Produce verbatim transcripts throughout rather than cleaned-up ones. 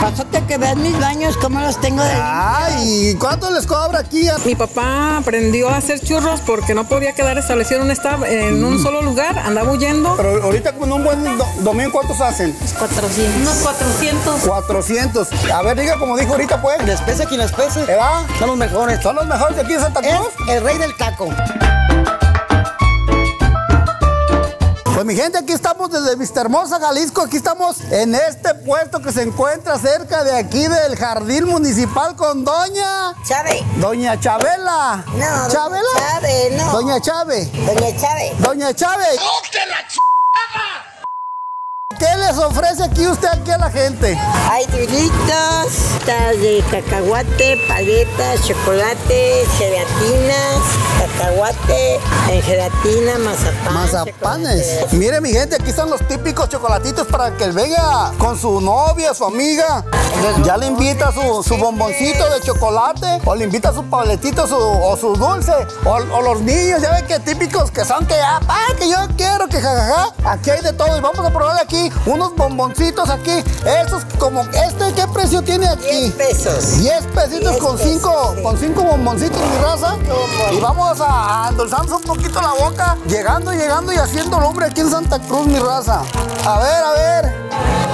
Pásate que veas mis baños, cómo los tengo de Ay, ¿y cuánto les cobra aquí? Mi papá aprendió a hacer churros porque no podía quedar establecido en un, staff, en un solo lugar, andaba huyendo. Pero ahorita con un buen do domingo, ¿cuántos hacen? cuatrocientos. Unos cuatrocientos. cuatrocientos. A ver, diga como dijo ahorita, pues. Les pese quien les pese. ¿Verdad? Son los mejores. ¿Son los mejores de aquí de Santa Cruz? Es el rey del taco. Pues mi gente, aquí estamos desde Vistahermosa, Jalisco. Aquí estamos en este puesto que se encuentra cerca de aquí del Jardín Municipal con Doña... Chave. Doña Chabela. No, ¿Chabela? Doña Chave, no. Doña Chave. Doña Chave. Doña Chave. ¿Qué les ofrece aquí usted aquí a la gente? Hay duritos, tas de cacahuate, paletas, chocolate, gelatinas, cacahuate, en gelatina, mazapán. Mazapanes. chocolate. Mire mi gente, aquí están los típicos chocolatitos para que venga con su novia, su amiga. Ya le invita su, su bomboncito de chocolate, o le invita su paletito su, o su dulce, o, o los niños, ya ven que típicos que son que, ah, pa, que yo quiero, que jajaja. Aquí hay de todo y vamos a probar aquí unos bomboncitos aquí. Estos como, este, ¿qué precio tiene aquí? diez pesos. diez pesitos diez con pesos, cinco, sí. con cinco bomboncitos, mi raza. Y vamos a endulzarnos un poquito la boca, llegando, llegando y haciendo lumbre aquí en Santa Cruz, mi raza. A ver, a ver.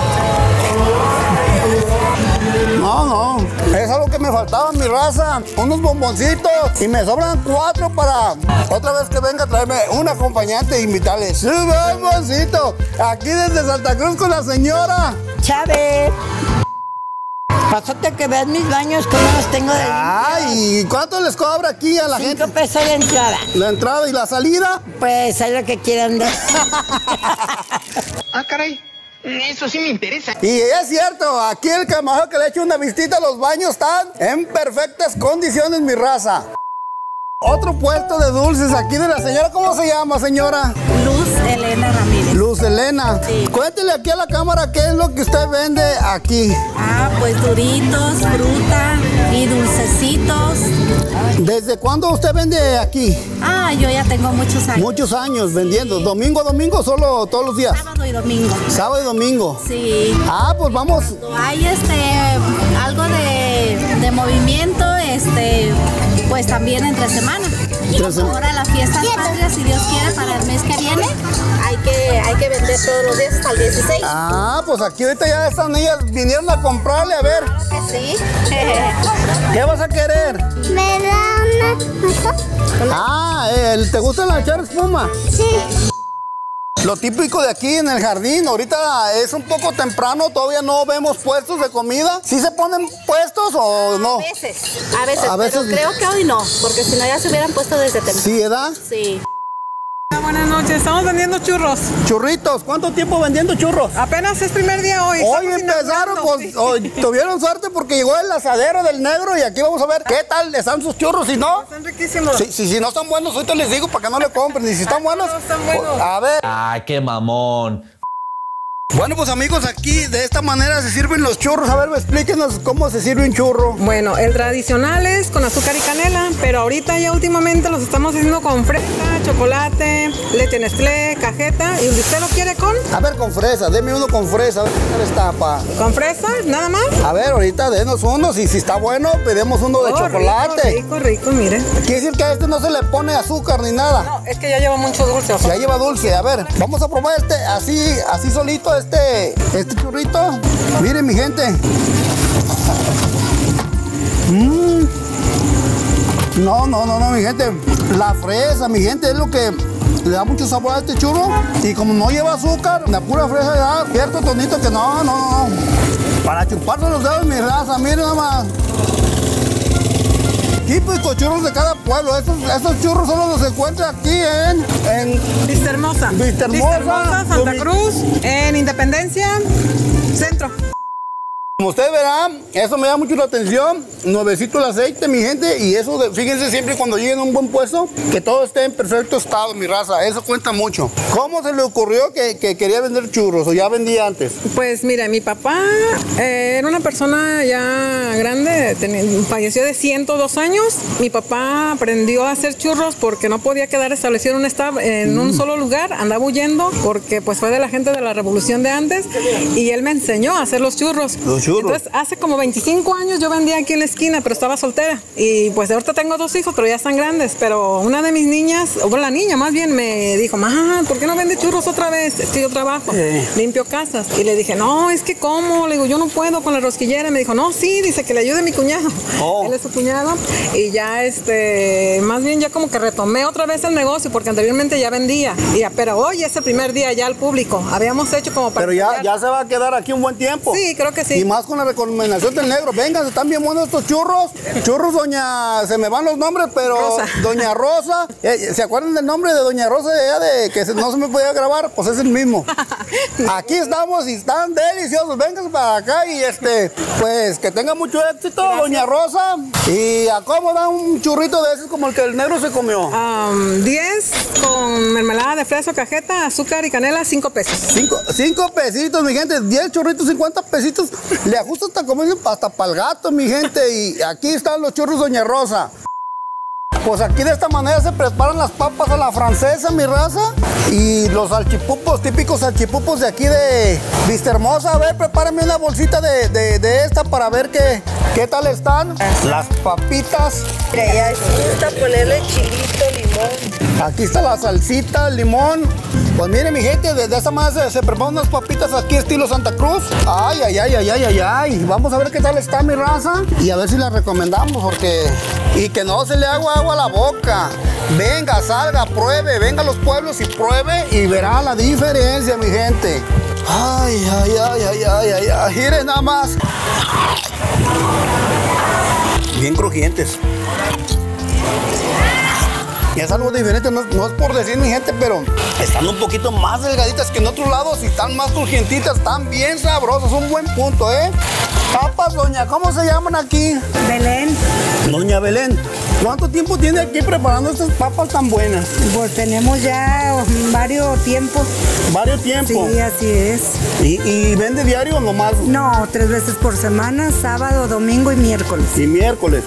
No, no, es algo que me faltaba, mi raza. Unos bomboncitos y me sobran cuatro para otra vez que venga a traerme un acompañante e invitarle su bomboncito. Aquí desde Santa Cruz con la señora Chave. Pásate que veas mis baños, cómo los tengo de Ay, ¿y cuánto les cobra aquí a la Cinco gente? pesos de entrada. La entrada y la salida. Pues hay lo que quieran dar. Ah, caray. Eso sí me interesa. Y es cierto, aquí el camajo que le eche una visita a los baños están en perfectas condiciones, mi raza. Otro puesto de dulces aquí de la señora, ¿cómo se llama, señora? Luz Elena Ramírez. Luz Elena. Sí. Cuéntele aquí a la cámara qué es lo que usted vende aquí. Ah, pues duritos, fruta y dulcecitos. ¿Desde cuándo usted vende aquí? Ah, yo ya tengo muchos años. Muchos años vendiendo. ¿Domingo a domingo o solo todos los días? Sábado y domingo. Sábado y domingo. Sí. Ah, pues vamos. Hay este algo de, de movimiento, este, pues también entre semana. Entre sem- Ahora las fiestas patrias, si Dios quiere, para el mes que viene, hay que, hay que vender todos los días hasta el dieciséis. Ah, pues aquí ahorita ya estas niñas vinieron a comprarle, a ver. Sí. ¿Qué vas a querer? ¿Me da una? Ah, el, ¿te gusta la echar espuma? Sí. Lo típico de aquí en el jardín, ahorita es un poco temprano, todavía no vemos puestos de comida. ¿Sí se ponen puestos o no? A veces, a veces, A veces- pero creo que hoy no, porque si no ya se hubieran puesto desde temprano. Sí, ¿verdad? Sí. Buenas noches, estamos vendiendo churros. Churritos, ¿cuánto tiempo vendiendo churros? Apenas es primer día hoy. Hoy estamos empezaron, inaugurando, pues, sí. hoy tuvieron suerte porque llegó el asadero del negro y aquí vamos a ver qué tal están sus churros, si no. Están riquísimos. Si, si, si no están buenos, ahorita les digo para que no le compren. Y si están buenos, no están buenos. pues, a ver. Ay, qué mamón. Bueno, pues amigos, aquí de esta manera se sirven los churros. A ver, explíquenos cómo se sirve un churro. Bueno, el tradicional es con azúcar y canela, pero ahorita ya últimamente los estamos haciendo con fresa, chocolate, leche Nestlé, cajeta. ¿Y usted lo quiere con? A ver, con fresa, deme uno con fresa, a ver qué tal está, pa. ¿Con fresa? ¿Nada más? A ver, ahorita denos uno, si, si está bueno, pedimos uno de Oh, chocolate. Rico, rico, rico, mire. Quiere decir que a este no se le pone azúcar ni nada. No, es que ya lleva mucho dulce. Ya lleva dulce. A ver, vamos a probar este, así, así solito, este, este churrito. Miren, mi gente. Mm. No, no, no, no, mi gente. La fresa, mi gente, es lo que le da mucho sabor a este churro. Y como no lleva azúcar, la pura fresa da cierto tonito que no, no, no. Para chuparse los dedos, mi raza, miren nada más. Típicos churros de cada pueblo. Estos, estos churros solo los encuentra aquí en... en Vistahermosa. Vistahermosa. Santa Cruz, en Independencia, Centro. Como ustedes verán, eso me da mucho la atención. Nuevecito el aceite, mi gente. Y eso, de, fíjense siempre cuando lleguen a un buen puesto, que todo esté en perfecto estado, mi raza. Eso cuenta mucho. ¿Cómo se le ocurrió que, que quería vender churros o ya vendía antes? Pues mira, mi papá eh, era una persona ya grande, tenía, falleció de ciento dos años. Mi papá aprendió a hacer churros porque no podía quedar establecido en un, staff, en un solo lugar, andaba huyendo porque pues fue de la gente de la revolución de antes y él me enseñó a hacer los churros. Los churros. Churros. Entonces, hace como veinticinco años yo vendía aquí en la esquina, pero estaba soltera. Y pues ahorita tengo dos hijos, pero ya están grandes. Pero una de mis niñas, o la niña más bien, me dijo, mamá, ¿por qué no vende churros otra vez? Es que yo trabajo, Sí. limpio casas. Y le dije, no, es que ¿cómo? Le digo, yo no puedo con la rosquillera. Y me dijo, no, sí, dice que le ayude mi cuñado. Oh. Él es su cuñado. Y ya, este, más bien ya como que retomé otra vez el negocio, porque anteriormente ya vendía. Y, pero hoy es el primer día ya al público. Habíamos hecho como para... Pero ya, ya se va a quedar aquí un buen tiempo. Sí, creo que sí. Y más con la recomendación del negro. Vengan, están bien buenos estos churros. Churros, doña... Se me van los nombres, pero... Rosa. Doña Rosa. Eh, ¿Se acuerdan del nombre de doña Rosa de, allá de que se- no se me podía grabar? Pues es el mismo. Aquí estamos y están deliciosos. Vengan para acá y este... Pues que tenga mucho éxito, doña Rosa. Y a cómo da un churrito de esos como el que el negro se comió. Um, diez con mermelada de fresa o cajeta, azúcar y canela, cinco pesos. Cinco, cinco pesitos, mi gente, diez churritos, cincuenta pesitos. Le ajusta hasta como dicen, hasta para el gato, mi gente. Y aquí están los churros Doña Rosa. Pues aquí de esta manera se preparan las papas a la francesa, mi raza. Y los salchipupos, típicos salchipupos de aquí de Vista Hermosa. A ver, prepárenme una bolsita de, de, de esta para ver qué, qué tal están. Las papitas. Mira, ya gusta ponerle chilito, limón. Aquí está la salsita, el limón. Pues miren, mi gente, de, de esta manera se, se preparan unas papitas aquí estilo Santa Cruz. Ay, ay, ay, ay, ay, ay, ay. Vamos a ver qué tal está mi raza y a ver si la recomendamos porque... Y que no se le haga agua a la boca. Venga, salga, pruebe, venga a los pueblos y pruebe y verá la diferencia, mi gente. Ay, ay, ay, ay, ay, ay, ay. Miren nada más. Bien crujientes. Y es algo diferente, no, no es por decir mi gente, pero están un poquito más delgaditas que en otros lados y están más crujientitas, están bien sabrosas, un buen punto, ¿eh? Papas, doña, ¿cómo se llaman aquí? Belén, Doña Belén, ¿cuánto tiempo tiene aquí preparando estas papas tan buenas? pues tenemos ya varios tiempos. Varios tiempos. Sí, así es. ¿Y, y vende diario o nomás? No, tres veces por semana, sábado, domingo y miércoles. Y miércoles.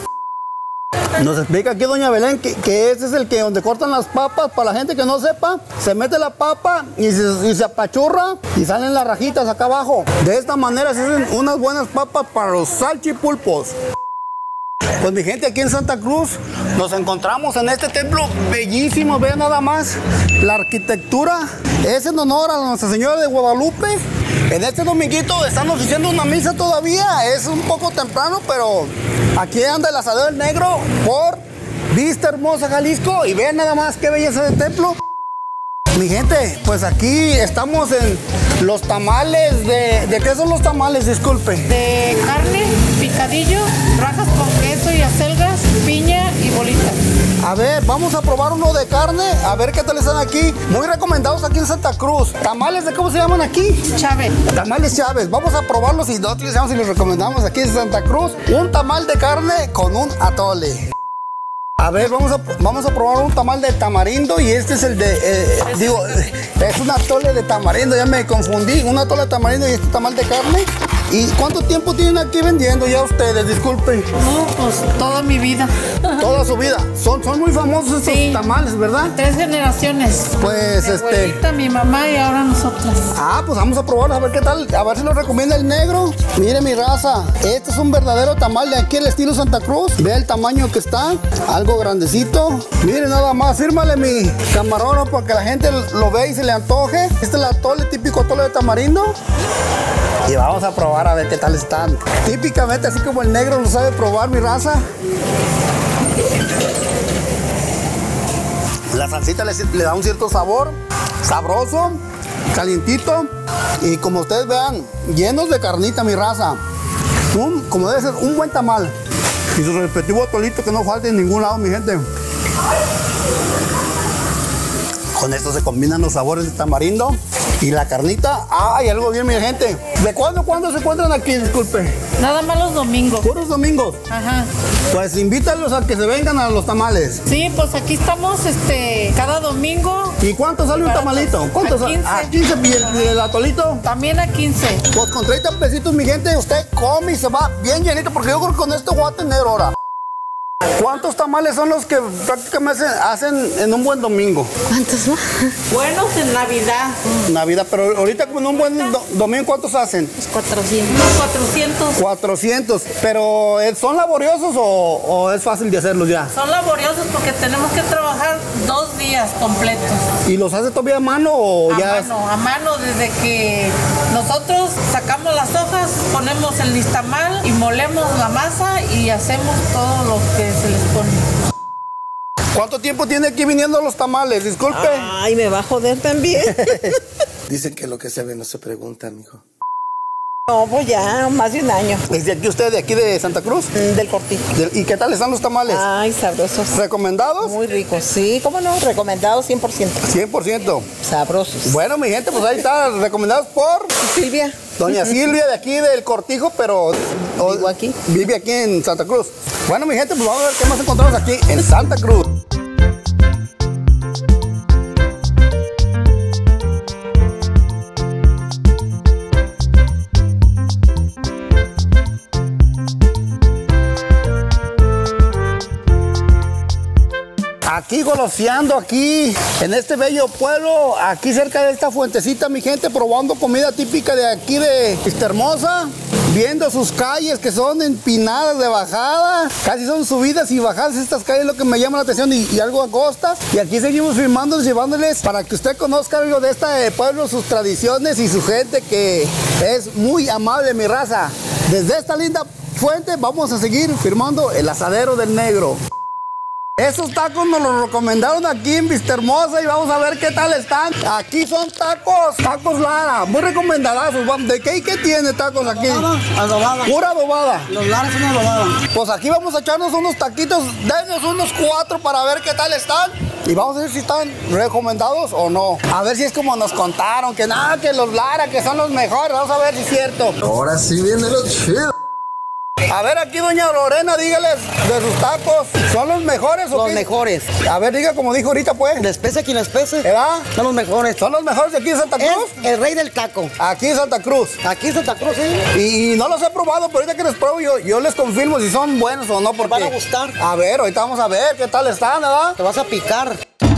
Nos explica aquí doña Belén que, que ese es el que donde cortan las papas, para la gente que no sepa, se mete la papa y se, y se apachurra y salen las rajitas acá abajo. De esta manera se hacen unas buenas papas para los salchipulpos. Pues mi gente, aquí en Santa Cruz nos encontramos en este templo bellísimo, vean nada más. La arquitectura es en honor a Nuestra Señora de Guadalupe. En este dominguito están oficiando una misa todavía, es un poco temprano, pero aquí anda el asadero del negro por Vista Hermosa, Jalisco. Y vean nada más qué belleza de templo. Mi gente, pues aquí estamos en los tamales de... ¿De qué son los tamales? Disculpe. De carne, picadillo, rajas con queso y acelgas, piña y bolitas. A ver, vamos a probar uno de carne, a ver qué tal están aquí. Muy recomendados aquí en Santa Cruz. ¿Tamales de cómo se llaman aquí? Chávez. Tamales Chávez. Vamos a probarlos y nosotros les y los recomendamos aquí en Santa Cruz. Un tamal de carne con un atole. A ver, vamos a, vamos a probar un tamal de tamarindo y este es el de, eh, digo, eh, es un atole de tamarindo, ya me confundí, un atole de tamarindo y este tamal de carne. ¿Y cuánto tiempo tienen aquí vendiendo ya ustedes? Disculpen. No, pues toda mi vida. Toda su vida. Son, son muy famosos estos Sí. tamales, ¿verdad? Tres generaciones. Pues, mi este- abuelita, mi mamá y ahora nosotras. Ah, pues vamos a probarlos a ver qué tal, a ver si nos recomienda el negro. Mire mi raza, este es un verdadero tamal de aquí el estilo Santa Cruz. Ve el tamaño que está, algo grandecito. Mire nada más, fírmale mi camarógrafo para que la gente lo vea y se le antoje. Este es el atole, típico atole de tamarindo. Y vamos a probar a ver qué tal están. Típicamente, así como el negro lo sabe probar mi raza. La salsita le, le da un cierto sabor, sabroso, calientito y como ustedes vean, llenos de carnita mi raza. Un, como debe ser, un buen tamal. Y su respectivo atolito que no falte en ningún lado, mi gente. Con esto se combinan los sabores de tamarindo y la carnita. ¡Ay, algo bien, mi gente! ¿De cuándo a cuándo se encuentran aquí? Disculpe. Nada más los domingos. Puros domingos. Ajá. Pues invítalos a que se vengan a los tamales. Sí, pues aquí estamos este cada domingo. ¿Y cuánto sale un tamalito? ¿Cuánto A sale? quince. A quince y el, y el atolito. También a quince. Pues con treinta pesitos, mi gente, usted come y se va bien llenito, porque yo creo que con esto voy a tener ahora. ¿Cuántos tamales son los que prácticamente hacen en un buen domingo? ¿Cuántos más? Buenos en Navidad. Navidad, pero ahorita con un buen do- domingo, ¿cuántos hacen? cuatrocientos. Unos cuatrocientos. cuatrocientos. ¿Pero eh, son laboriosos o, o es fácil de hacerlos ya? Son laboriosos porque tenemos que trabajar dos días completos. ¿Y los hace todavía a mano o A ya? es- mano, a mano, desde que nosotros sacamos las hojas, ponemos el nixtamal y molemos la masa y hacemos todo lo que se les pone. ¿Cuánto tiempo tiene aquí viniendo los tamales? Disculpe. Ay, me va a joder también. Dicen que lo que se ve no se pregunta, mijo. No, pues ya, más de un año. ¿Es de aquí usted, de aquí de Santa Cruz? Mm, Del cortito. De- ¿Y qué tal están los tamales? Ay, sabrosos. ¿Recomendados? Muy ricos. Sí, cómo no, recomendados cien por ciento. cien por ciento. Sabrosos. Bueno, mi gente, pues ahí está, recomendados por Silvia. doña Silvia de aquí del Cortijo, pero o- Vivo aquí. vive aquí en Santa Cruz. Bueno, mi gente, pues vamos a ver qué más encontramos aquí en Santa Cruz. Aquí goloseando, aquí en este bello pueblo, aquí cerca de esta fuentecita, mi gente, probando comida típica de aquí de Vista Hermosa, viendo sus calles que son empinadas de bajada, casi son subidas y bajadas estas calles, lo que me llama la atención, y, y algo angostas. Y aquí seguimos filmándoles, llevándoles para que usted conozca algo de este pueblo, sus tradiciones y su gente que es muy amable, mi raza. Desde esta linda fuente vamos a seguir firmando el asadero del negro. Esos tacos nos los recomendaron aquí en Vista Hermosa y vamos a ver qué tal están. Aquí son tacos, tacos Lara, muy recomendadazos. ¿De qué y qué tiene tacos aquí? Adobada. Pura adobada. Los Lara son adobadas. Pues aquí vamos a echarnos unos taquitos, denos unos cuatro para ver qué tal están. Y vamos a ver si están recomendados o no. A ver si es como nos contaron, que nada, que los Lara, que son los mejores. Vamos a ver si es cierto. Ahora sí viene lo chido. A ver aquí, doña Lorena, dígales de sus tacos. ¿Son los mejores o Los qué? mejores. A ver, diga como dijo ahorita, pues. La especie quien la especie. ¿Verdad? Son los mejores. ¿Son los mejores de aquí en Santa Cruz? Es el rey del taco. Aquí en Santa Cruz. Aquí en Santa Cruz, ¿eh? Y, y no los he probado, pero ahorita que los pruebo yo, yo les confirmo si son buenos o no. Porque van a gustar. A ver, ahorita vamos a ver qué tal están, ¿verdad? Te vas a picar.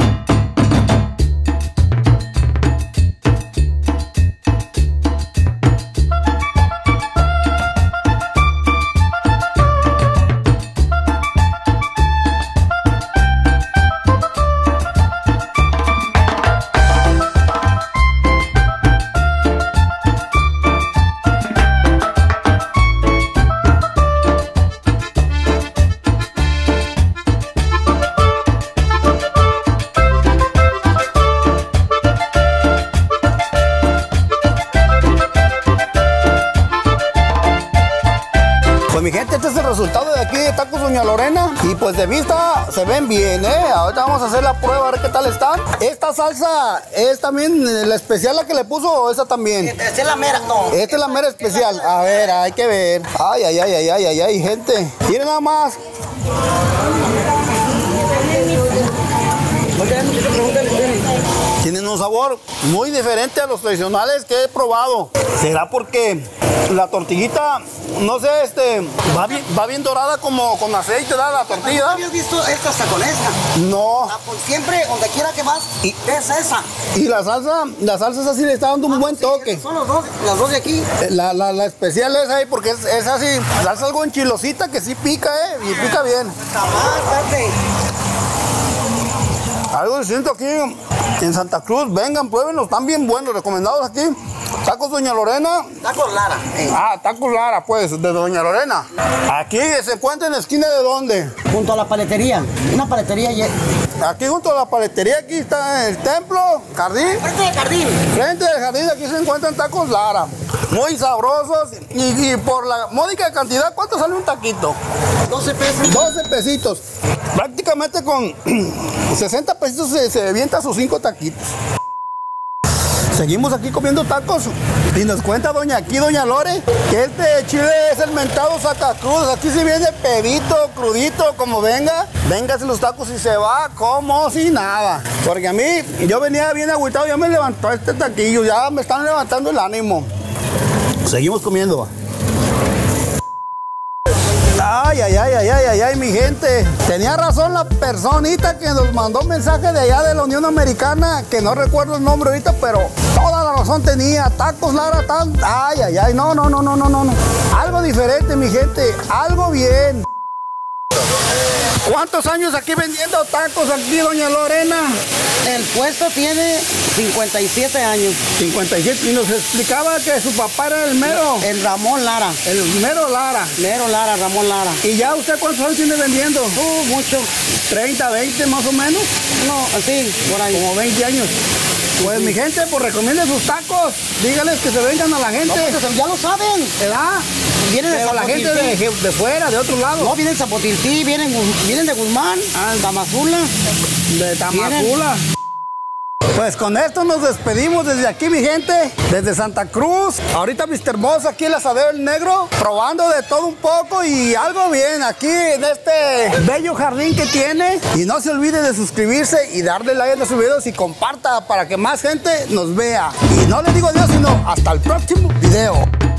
Mi gente, este es el resultado de aquí de Tacos Doña Lorena. Y pues de vista se ven bien, ¿eh? Ahorita vamos a hacer la prueba a ver qué tal están. Esta salsa es también la especial, la que le puso, o esa también. Esta es la mera, no. Esta es la mera especial. A ver, hay que ver. Ay, ay, ay, ay, ay, ay, ay, gente. Miren nada más. Tienen un sabor muy diferente a los tradicionales que he probado. ¿Será porque la tortillita, no sé, este, va bien, va bien dorada como con aceite, ¿verdad? La tortilla. ¿Habías visto esta hasta con esta? No. Ah, pues siempre, donde quiera que vas, Y- es esa. Y la salsa, la salsa es así, le está dando un buen toque. Son los dos, las dos de aquí. La, la, la especial es ahí porque es, es así, salsa algo enchilosita que sí pica, ¿eh? Y pica bien. Jamás, espérate. Algo distinto aquí en Santa Cruz. Vengan, pruébenlos, están bien buenos, recomendados aquí. Tacos Doña Lorena. Tacos Lara. eh. Ah, Tacos Lara, pues, de Doña Lorena. Aquí se encuentra en la esquina de dónde? Junto a la paletería. Una paletería. y- Aquí junto a la paletería, aquí está el templo, jardín. Frente del jardín. Frente del jardín, aquí se encuentran tacos Lara. Muy sabrosos. Y, y por la módica cantidad, ¿cuánto sale un taquito? doce pesos. doce pesitos. Prácticamente con sesenta pesitos se, se avienta sus cinco taquitos. Seguimos aquí comiendo tacos y nos cuenta doña aquí, doña Lore, que este chile es el mentado Sacacruz. Aquí se viene pedito, crudito, como venga. Véngase los tacos y se va como si nada. Porque a mí, yo venía bien agüitado, ya me levantó este taquillo, ya me están levantando el ánimo. Seguimos comiendo. Ay, Ay, ay, ay, ay, ay, ay, ay, mi gente. Tenía razón la personita que nos mandó un mensaje de allá de la Unión Americana, que no recuerdo el nombre ahorita, pero toda la razón tenía. Tacos Lara, tan... Ay, ay, ay, no, no, no, no, no, no. Algo diferente, mi gente, algo bien. ¿Cuántos años aquí vendiendo tacos aquí, doña Lorena? El puesto tiene cincuenta y siete años. cincuenta y siete. Y nos explicaba que su papá era el mero. El Ramón Lara. El mero Lara. Mero Lara, Ramón Lara. ¿Y ya usted cuántos años tiene vendiendo? Uh, mucho. ¿treinta, veinte más o menos? No, sí, por ahí. Como veinte años. Pues mi gente, pues recomiende sus tacos. Díganles que se vengan a la gente. No, pues, ya lo saben. ¿Verdad? Vienen de Pero la gente de, de fuera, de otro lado. No, vienen de Zapotiltí, vienen, vienen de Guzmán, ah, Tamazula. De Tamazula. Pues con esto nos despedimos desde aquí, mi gente, desde Santa Cruz. Ahorita mister Boss aquí en el Asadero El Negro, probando de todo un poco y algo bien aquí en este bello jardín que tiene. Y no se olvide de suscribirse y darle like a sus videos y comparta para que más gente nos vea. Y no le digo adiós, sino hasta el próximo video.